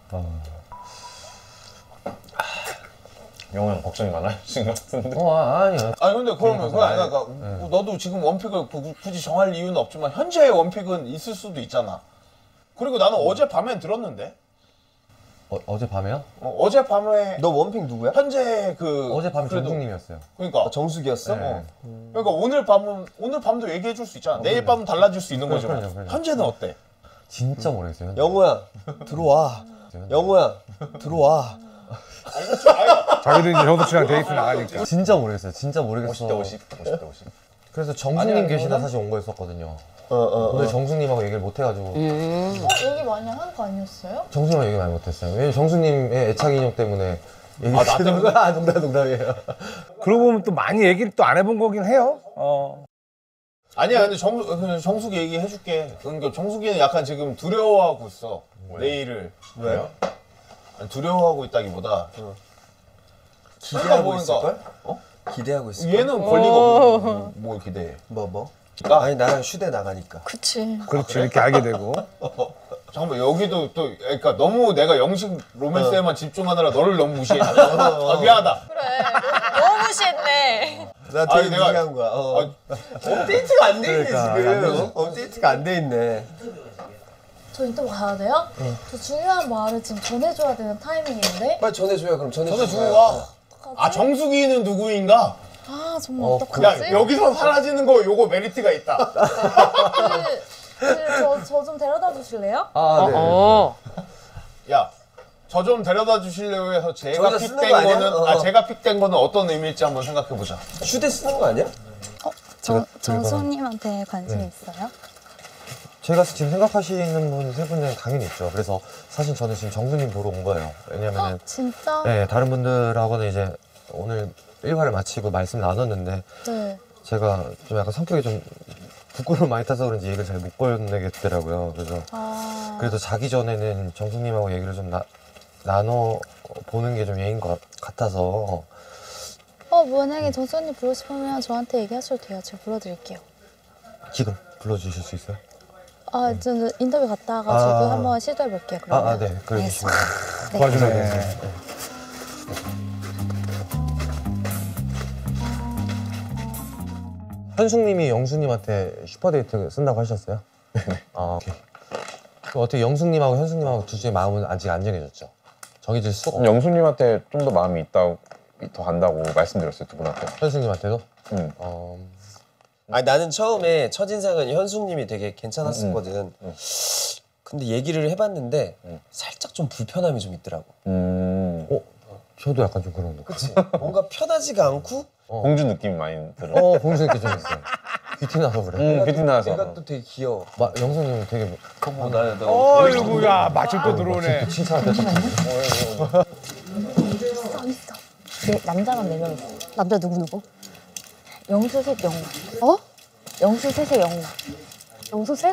영호 형 걱정이 많아지신 것 같은데. 아니요. 아니 근데 그러면 너도 지금 원픽을 굳이 정할 이유는 없지만 현재의 원픽은 있을 수도 있잖아. 그리고 나는 어젯밤엔 들었는데. 어젯밤에요? 어젯밤에 너 원픽 누구야? 현재 어젯밤에 정숙님이었어요. 그러니까 정숙이었어? 네. 그러니까 오늘 밤도 얘기해 줄 수 있잖아. 내일 밤은 달라질 수 있는 거지만 그럼요. 현재는 어때? 진짜 모르겠어요. 영호야 들어와. 영호야 들어와. 자기도 이제 형도 씨랑 데이트 나가니까. 진짜 모르겠어요. 진짜 모르겠어. 50대 50. 그래서 정숙님 계시다 사실 온 거였었거든요. 오늘 정숙님하고 얘기를 못 해가지고. 얘기 많이 한 거 아니었어요? 정숙님하고 얘기 많이 못했어요. 왜냐면 정숙님의 애착 인형 때문에 얘기. 나 때문에? 농담이에요. 그러고 보면 또 많이 얘기를 또 안 해본 거긴 해요. 아니야 근데 정숙이 얘기해 줄게. 그러니까 정숙이는 약간 지금 두려워하고 있어. 내일을. 왜? 아니, 두려워하고 있다기보다 기대하고 있을걸? 어? 기대하고 있을걸? 얘는 권리가 없는 뭘 기대해. 뭐? 그러니까? 아니 나랑 휴대 나가니까. 그치. 그렇지 이렇게 알게 되고. 잠깐만 여기도 또 그러니까 너무 내가 영식 로맨스에만 집중하느라 너를 너무 무시했잖아. 미안하다. 그래. 너무 무시했네. 나 되게 아니, 내가- 무시한 거야. 업데이트가 안 돼 있네 그러니까, 지금. 업데이트가 안 돼 있네. 저 인터뷰 가야 돼요? 저 중요한 말을 지금 전해줘야 되는 타이밍인데. 빨리 전해줘요. 그럼 전에 주고 가. 아 정숙이는 누구인가? 아 정말 야 어떡하지? 여기서 사라지는 거 요거 메리트가 있다. 저 좀 데려다 주실래요? 네. 야. 저 좀 데려다 주실래요 해서 제가 저기다 쓰는 픽된 거 아니야? 거는 제가 픽된 거는 어떤 의미일지 한번 생각해 보자. 휴대 쓰는 거 아니야? 정수님한테 관심 있어요? 제가 지금 생각하시는 분 세 분은 당연히 있죠. 그래서 사실 저는 지금 정수님 보러 온 거예요. 왜냐면은 진짜? 네, 다른 분들하고는 이제 오늘 일화를 마치고 말씀 나눴는데 네. 제가 좀 약간 성격이 좀 부끄러움 많이 타서 그런지 얘기를 잘 못 꺼내겠더라고요. 그래서 그래도 자기 전에는 정숙님하고 얘기를 좀 나눠 보는 게 좀 예인 것 같아서. 만약에 정수님 부르고 싶으면 저한테 얘기하셔도 돼요. 제가 불러드릴게요. 지금 불러주실 수 있어요? 저는 인터뷰 갔다가 지금 한번 시도해볼게요. 그러면. 네. 그래주시면 네. 도와주네. 현숙님이 영수님한테 슈퍼데이트 쓴다고 하셨어요? 오케이. 그럼 어떻게 영숙님하고 현숙님하고 둘 중에 마음은 아직 안 정해졌죠? 정해질 수가 없죠. 영수님한테 좀 더 마음이 있다 더 간다고 말씀드렸어요 두 분한테. 현숙님한테도? 아니 나는 처음에 첫인상은 현숙님이 되게 괜찮았었거든. 근데 얘기를 해봤는데 살짝 좀 불편함이 좀 있더라고. 저도 약간 좀 그런 거. 그치? 뭔가 편하지가 않고 공주 느낌이 많이 들어. 공주 느낌 좀 있어요. 귀티 나서 그래. 귀티 나서. 얘가 또 되게 귀여워. 영숙님은 되게 어이구 야 마침 또 들어오네. 칭찬할 때 남자만 4명 있어. 남자 누구? 영수셋 영나. 영수셋의 영나. 영수셋?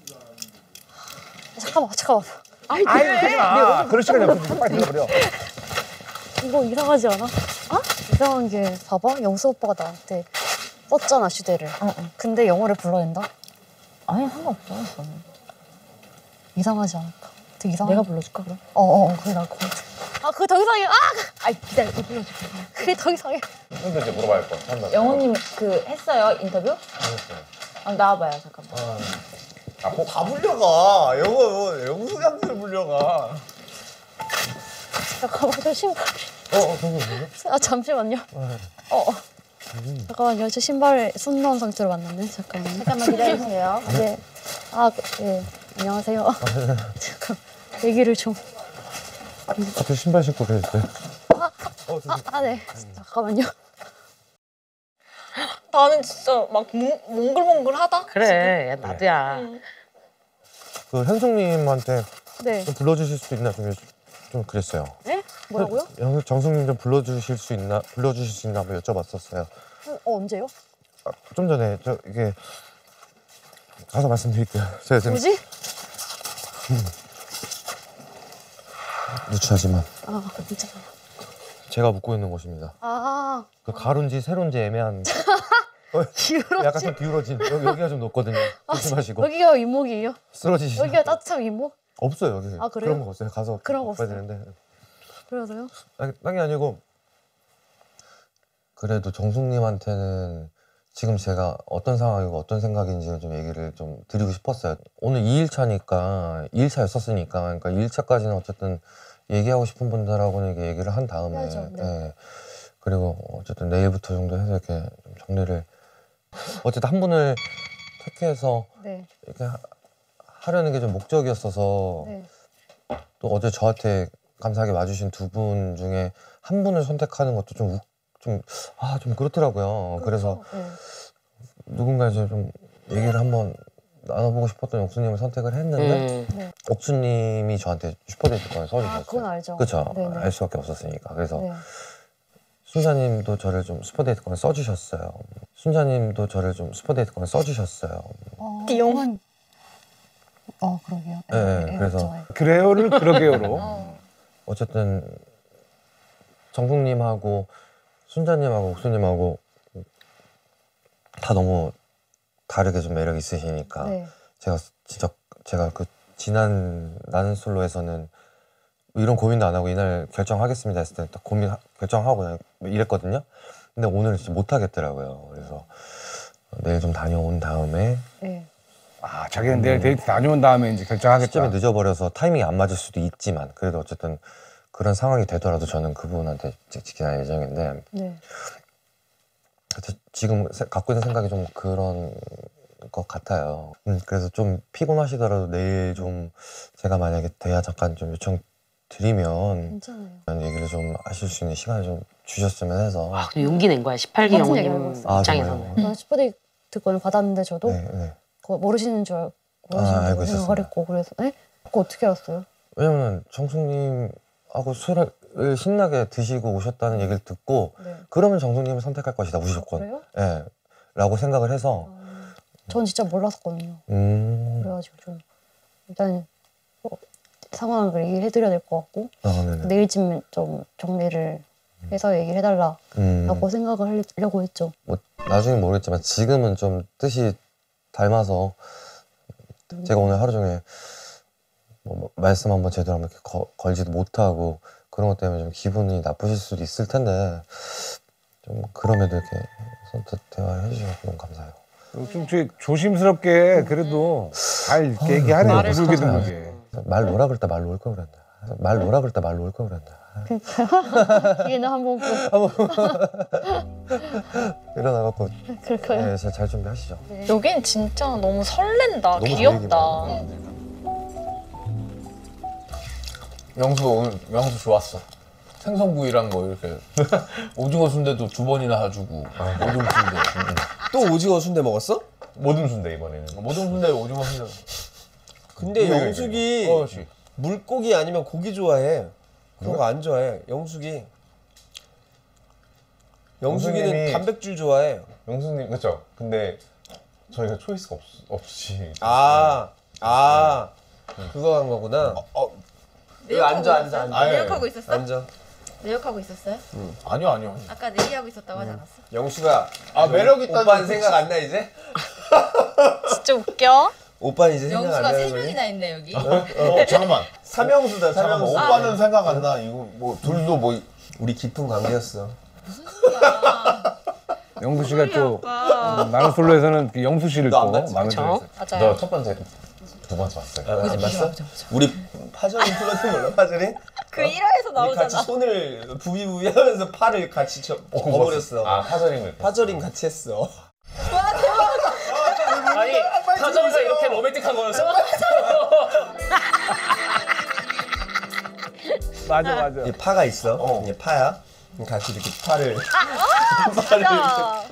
잠깐만. 아이 하지 마. 그럴 시간이 없어. 빨리 들어버려. 이거 이상하지 않아? 이상한 게 봐봐. 영수 오빠가 나한테 썼잖아 슈대를. 근데 영어를 불러야 된다? 아니 상관없어. 저는. 이상하지 않을까? 되게 이상해. 내가 불러줄까 그럼? 그래 나 그거. 그게 더 이상해. 기다려. 이거 불러줄게. 그게 더 이상해. 근데 이제 물어봐야 할 거야. 영호님 했어요 인터뷰? 나와봐요 잠깐만. 다 불려가. 영숙 양들 불려가. 잠깐만 저 신발. 잠시만요. 잠깐만요. 저 신발을 손 넣은 상태로 만났네. 잠깐만 기다리세요. 네. 네. 안녕하세요. 잠깐 얘기를 좀. 갑자기 신발 신고 계셨어요? 네. 잠깐만요. 나는 진짜 막 몽글몽글하다. 그래, 나도야. 그 현숙님한테 네. 좀 불러주실 수 있나 좀 그랬어요. 네? 뭐라고요? 정숙님 좀 불러주실 수 있나 한번 여쭤봤었어요. 언제요? 좀 전에 이게 가서 말씀드릴게요. 제가 지금 뭐지? 누추하지만 괜찮아요. 제가 묵고 있는 곳입니다. 그 가로인지 세로인지 애매한 기울어진. 약간 좀 기울어진 여기가 좀 높거든요. 조심하시고. 여기가 윗목이에요? 쓰러지시죠. 여기가 따뜻한 윗목? 없어요 여기. 아, 그래요? 그런 거 없어요. 가서 그런 거 바꿔야 없어요? 되는데. 그래서요? 딴 게 아니고 그래도 정숙님한테는 지금 제가 어떤 상황이고 어떤 생각인지를 좀 얘기를 좀 드리고 싶었어요. 오늘 2일차니까 2일차였었으니까 그러니까 2일차까지는 어쨌든 얘기하고 싶은 분들하고는 이렇게 얘기를 한 다음에 해야죠, 네. 예. 그리고 어쨌든 내일부터 정도 해서 이렇게 좀 정리를 어쨌든 한 분을 택해서 네. 이렇게 하려는 게 좀 목적이었어서 네. 또 어제 저한테 감사하게 와주신 두 분 중에 한 분을 선택하는 것도 좀 그렇더라고요. 그래서 네. 누군가 이제 좀 얘기를 한번 나눠보고 싶었던 옥수님을 선택을 했는데 네. 옥수님이 저한테 슈퍼데이트권을 써주셨어요. 아, 그건 알죠. 그렇죠. 네네. 알 수밖에 없었으니까. 그래서 네. 순자님도 저를 좀 슈퍼데이트권을 써주셨어요. 순자님도 저를 좀 슈퍼데이트권을 써주셨어요. 띠용. 그러게요. 네, 그래서 좋아요. 그래요를 그러게요로. 어쨌든 정숙님하고 순자님하고 옥수님하고 다 너무 다르게 좀 매력 있으시니까 네. 제가 그 지난 나는 솔로에서는 이런 고민도 안 하고 이날 결정하겠습니다 했을 때 딱 결정하고 그냥 이랬거든요. 근데 오늘은 진짜 못 하겠더라고요. 그래서 내일 좀 다녀온 다음에 네. 아, 자기는 내일 데이트 다녀온 다음에 이제 결정하겠다. 시점이 늦어버려서 타이밍이 안 맞을 수도 있지만 그래도 어쨌든 그런 상황이 되더라도 저는 그분한테 지킬 예정인데 네. 지금 갖고 있는 생각이 좀 그런 것 같아요. 그래서 좀 피곤하시더라도 내일 좀 제가 만약에 대화 잠깐 좀 요청 드리면 괜찮아요. 얘기를 좀 하실 수 있는 시간을 좀 주셨으면 해서. 아, 근데 용기 낸 거야. 18기 같은 얘기 영호님 알고 있어요. 입장에서는. 저는 슈퍼데이트권을 받았는데 저도 네. 그거 모르시는 줄 알고 생각을 있었어요. 했고 그래서 네? 그거 어떻게 알았어요? 왜냐면 정숙님하고 술을 신나게 드시고 오셨다는 얘기를 듣고 네. 그러면 정숙님을 선택할 것이다 무조건. 그래요? 예. 라고 생각을 해서. 전 진짜 몰랐었거든요. 그래가지고 좀 일단 상황을 얘기해드려야 될 것 같고 네네. 내일쯤 좀 정리를 해서 얘기를 해달라고 생각을 하려고 했죠. 뭐 나중에 모르겠지만 지금은 좀 뜻이 닮아서 제가 오늘 하루 종일 뭐 말씀 한번 제대로 한번 이렇게 걸지도 못하고 그런 것 때문에 좀 기분이 나쁘실 수도 있을 텐데 좀 그럼에도 이렇게 선뜻 대화를 해주셔서 너무 감사해요. 좀 조심스럽게 그래도 잘 이렇게 얘기하네. 두들겨 두들겨. 말 놓으라 그랬다 말 놓을 걸 그랬나. 말 놓으라 그랬다 말 놓을 걸 그랬나. 얘는 한번 일어나갖고 그럴까요? 네, 잘 준비하시죠. 여긴 진짜 너무 설렌다. 너무 귀엽다. 영수 오늘 영수 좋았어. 생선구이랑 뭐 이렇게 오징어 순대도 2번이나 사주고 모듬 순대. 또 오징어 순대 먹었어? 모든 순대 이번에는. 모듬 순대 오징어 순대. 근데 영숙이 그렇지. 물고기 아니면 고기 좋아해. 그런 거 안 좋아해. 영숙이는 영숙님이- 단백질 좋아해. 영수님 그렇죠. 근데 저희가 초이스가 없이. 그거 한 거구나. 여기 앉아. 내역하고 있었어? 앉아. 내역하고 있었어요? 아니요. 아까 내기하고 있었다고 하지 않았어? 영수가 매력 있다는 오빠는 생각 안 나 이제? 진짜 웃겨. 오빠는 이제 생각 안 영수가 나는 3명이나 있네 여기. 잠깐만. 삼형수다 잠깐만. 삼형수. 오빠는 생각 안 나. 이거 뭐 둘도 뭐 우리 깊은 관계였어. 영수 씨가 또 나는 솔로에서는 그 영수 씨를 너안 또 봤지? 마음에 그쵸? 들었어요. 맞아요. 저 첫 번째, 두 번째 봤어요. 안 봤어? 우리 파저린 플러트 몰라 파저린? 그 1화에서 우리 나오잖아. 같이 손을 부비부비 하면서 팔을 같이 접어버렸어. 아 파저링을. 파저린 같이 했어. 아니, 타점에서 이렇게 로맨틱한 거였어? 맞아. 이게 파가 있어. 이게 파야. 같이 이렇게 팔을 진짜.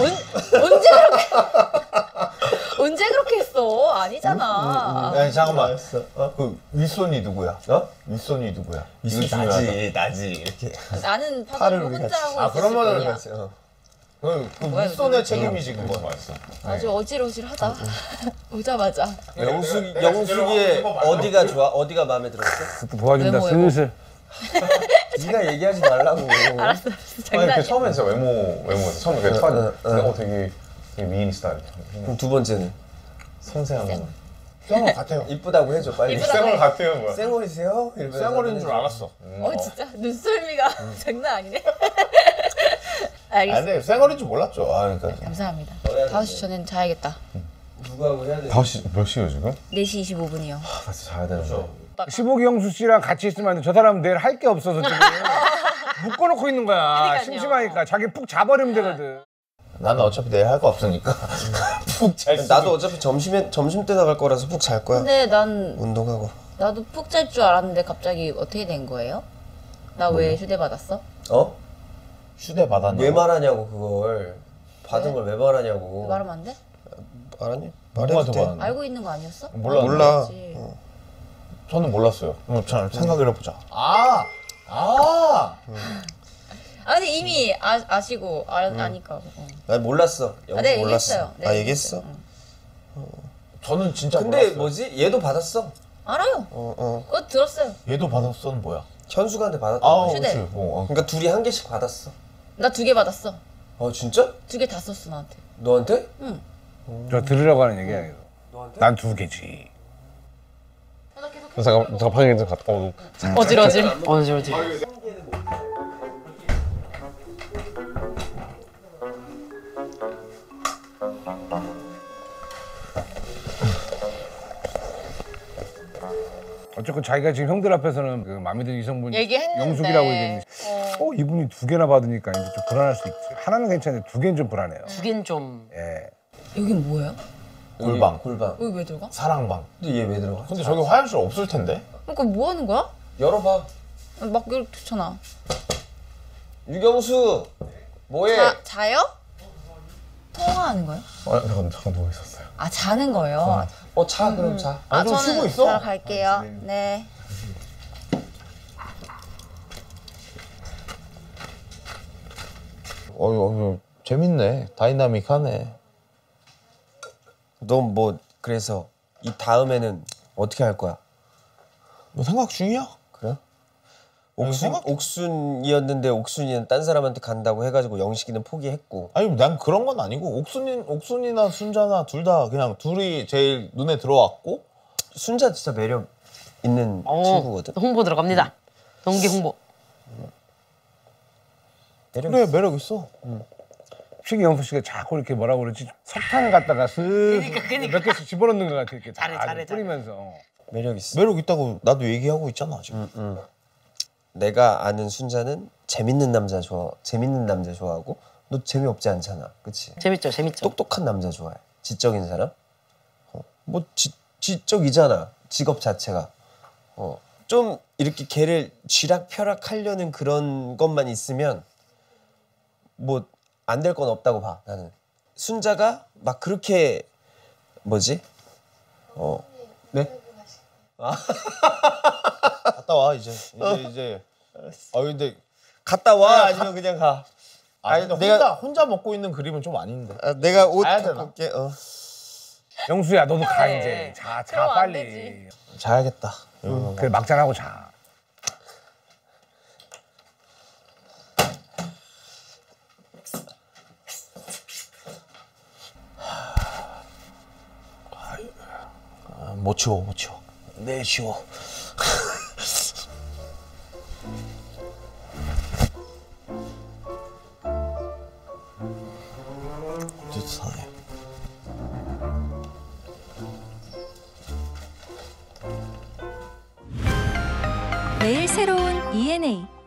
언제 그렇게 했어? 아니잖아. 아니 잠깐만. 알았어. 그 윗손이 누구야? 윗손이 누구야? 있으면 이거 중요하다. 나지 이렇게. 나는 팔을 파도 우리 혼자 같이. 하고 있었을 그러면은 거야. 같이. 그 윗손의 책임이지 그거. 맛있어. 아주 어질어질하다. 오자마자. 영숙이의 어디가 좋아? 어디가 마음에 들었어? 또 도와준다 외모. 슬슬. 네가 얘기하지 말라고. 알았어. 아니 장난이야. 그 처음에 진짜 외모에서 처음에 그 첫, 되게 미인 스타일. 그럼 두 번째는 섬세한 거. 쌩얼 같아요. 이쁘다고 해줘 빨리. 쌩얼 같아요 뭐야? 쌩얼이세요? 쌩얼인 줄 알았어. 진짜 눈썰미가 장난 아니네. 아니 알겠어. 근데 쌩얼인 줄 몰랐죠. 그러니까 감사합니다. 5시 전엔 자야겠다. 누구하고 해야 돼? 5시 몇 시요 지금? 4시 25분이요. 같이 자야 되는데. 15기 형수 씨랑 같이 있으면 안 돼. 저 사람은 내일 할 게 없어서 지금 묶어놓고 있는 거야. 그러니까요. 심심하니까 자기 푹 자버리면 되거든. 나는 어차피 내일 할 거 없으니까 푹 잘. 나도 어차피 점심 때 나갈 거라서 푹 잘 거야. 근데 난 운동하고. 나도 푹 잘 줄 알았는데 갑자기 어떻게 된 거예요? 나 왜 휴대 받았어? 어? 휴대 받았냐? 왜 말하냐고 그걸. 받은 걸 왜 말하냐고. 말하면 안 돼? 말하니? 누구한테 말해도 돼. 받았냐? 알고 있는 거 아니었어? 몰라. 알았지. 저는 몰랐어요. 잘 생각을 해보자. 아니 이미 아시고 아니까. 난 몰랐어. 네, 몰랐어. 얘기했어요. 네, 얘기했어? 저는 진짜 근데 몰랐어요. 뭐지? 얘도 받았어. 알아요. 그거 들었어요. 얘도 받았어는 뭐야? 현수가한테 받았다. 휴대. 그렇지. 그러니까 둘이 한 개씩 받았어. 나 2개 받았어. 진짜? 2개 다 썼어 나한테. 너한테? 응. 저 들으라고 하는 얘기야 이거. 너한테? 난 2개지. 잠깐 방에 좀 갔다 오고. 어질어질. 어질어질. 어쨌건 자기가 지금 형들 앞에서는 그 마음에 드는 이성분 얘기했는데. 영숙이라고 얘기했는데 이분이 2개나 받으니까 이제 좀 불안할 수 있지. 하나는 괜찮은데 2개는 좀 불안해요. 2개는 좀. 예. 여긴 뭐예요? 골방. 골방. 여기 왜 들어가? 사랑방. 근데 얘 왜 들어가? 근데 저기 화장실 없을 텐데. 그러니까 뭐 하는 거야? 열어봐. 막 이렇게 좋잖아. 유경수 뭐해? 자요? 통화하는 거요? 잠깐 누워 있었어요. 자는 거요? 자 그럼 자. 좀 저는 쉬고 있어? 자러 갈게요. 네. 재밌네. 다이나믹하네. 넌 뭐 그래서 이 다음에는 어떻게 할 거야? 너 생각 중이야? 그래? 옥순이었는데 옥순이는 딴 사람한테 간다고 해가지고 영식이는 포기했고. 아니 난 그런 건 아니고 옥순이나 순자나 둘 다 그냥 둘이 제일 눈에 들어왔고. 순자 진짜 매력 있는 친구거든. 홍보 들어갑니다. 동기 홍보. 그래 매력 있어. 혹시 영수 씨가 자꾸 이렇게 뭐라고 그러지? 석탄을 갖다가 몇 개씩 집어넣는 것 같아. 이렇게 잘해. 뿌리면서. 매력 있어. 매력 있다고 나도 얘기하고 있잖아 지금. 내가 아는 순자는 재밌는 남자 좋아하고 너 재미없지 않잖아, 그치? 재밌죠. 똑똑한 남자 좋아해. 지적인 사람? 뭐 지적이잖아, 직업 자체가. 좀 이렇게 걔를 쥐락펴락하려는 그런 것만 있으면 뭐 안 될 건 없다고 봐, 나는. 순자가 막 그렇게 뭐지? 네? 갔다 와 이제. 근데 갔다 와 아니면 그냥 가. 아니 내가 혼자 먹고 있는 그림은 좀 아닌데. 내가 옷 가야 갖고 되나? 올게. 영수야 너도 가 네. 이제. 자 그럼 안 빨리. 되지. 자야겠다. 그래 막잔하고 자. 못 치워. 내일 치워. 어디서 사네. 매일 새로운 ENA